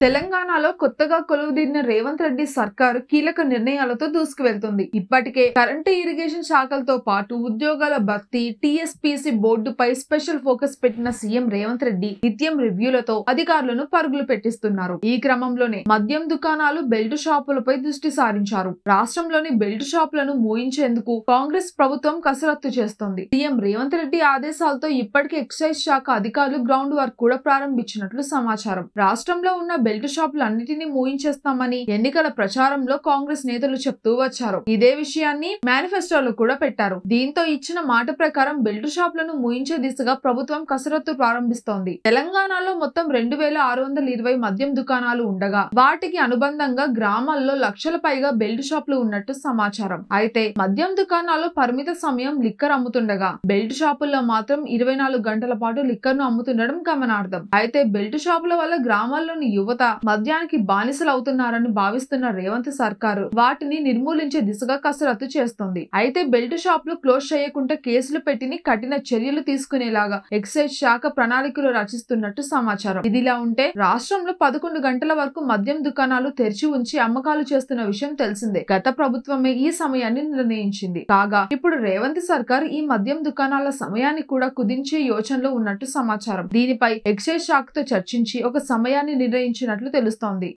తెలంగాణలో కొత్తగా కొలువుదీరిన రేవంత్ రెడ్డి సర్కారు కీలక నిర్ణయాలతో దూసుకువెళ్తుంది. ఇప్పటికే కరెంటు, ఇరిగేషన్ శాఖలతో పాటు ఉద్యోగాల భర్తీ, టీఎస్పీసీ బోర్డుపై స్పెషల్ ఫోకస్ పెట్టిన సీఎం రేవంత్ రెడ్డి నిత్యం రివ్యూలతో అధికారులను పరుగులు పెట్టిస్తున్నారు. ఈ క్రమంలోనే మద్యం దుకాణాలు, బెల్ట్ షాపులపై దృష్టి సారించారు. రాష్ట్రంలోని బెల్ట్ షాపులను మూయించేందుకు కాంగ్రెస్ ప్రభుత్వం కసరత్తు చేస్తోంది. సీఎం రేవంత్ రెడ్డి ఆదేశాలతో ఇప్పటికే ఎక్సైజ్ శాఖ అధికారులు గ్రౌండ్ వర్క్ కూడా ప్రారంభించినట్లు సమాచారం. రాష్ట్రంలో ఉన్న బెల్ట్ షాపులన్నిటినీ మూయించేస్తామని ఎన్నికల ప్రచారంలో కాంగ్రెస్ నేతలు చెప్తూ వచ్చారు. ఇదే విషయాన్ని మేనిఫెస్టోలో కూడా పెట్టారు. దీంతో ఇచ్చిన మాట ప్రకారం బెల్ట్ షాపులను మూయించే దిశగా ప్రభుత్వం కసరత్తు ప్రారంభిస్తోంది. తెలంగాణలో మొత్తం 2620 మద్యం దుకాణాలు ఉండగా వాటికి అనుబంధంగా గ్రామాల్లో లక్షల పైగా బెల్ట్ షాపులు ఉన్నట్టు సమాచారం. అయితే మద్యం దుకాణాల్లో పరిమిత సమయం లిక్కర్ అమ్ముతుండగా బెల్ట్ షాపుల్లో మాత్రం 24 గంటల పాటు లిక్కర్ ను అమ్ముతుండడం గమనార్థం. అయితే బెల్ట్ షాపుల వల్ల గ్రామాల్లోని యువత మద్యానికి బానిసలు అవుతున్నారని భావిస్తున్న రేవంత్ సర్కారు వాటిని నిర్మూలించే దిశగా కసరత్తు చేస్తోంది. అయితే బెల్ట్ షాపులు క్లోజ్ చేయకుండా కేసులు పెట్టి కఠిన చర్యలు తీసుకునేలాగా ఎక్సైజ్ శాఖ ప్రణాళికలు రచిస్తున్నట్టు సమాచారం. ఇదిలా ఉంటే రాష్ట్రంలో 11 గంటల వరకు మద్యం దుకాణాలు తెరిచి ఉంచి అమ్మకాలు చేస్తున్న విషయం తెలిసిందే. గత ప్రభుత్వమే ఈ సమయాన్ని నిర్ణయించింది. కాగా ఇప్పుడు రేవంత్ సర్కార్ ఈ మద్యం దుకాణాల సమయాన్ని కూడా కుదించే యోచనలో ఉన్నట్టు సమాచారం. దీనిపై ఎక్సైజ్ శాఖతో చర్చించి ఒక సమయాన్ని నిర్ణయించినట్లు తెలుస్తోంది.